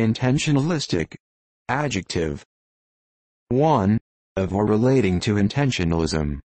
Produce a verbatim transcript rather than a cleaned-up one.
Intentionalistic. Adjective. one. Of or relating to intentionalism.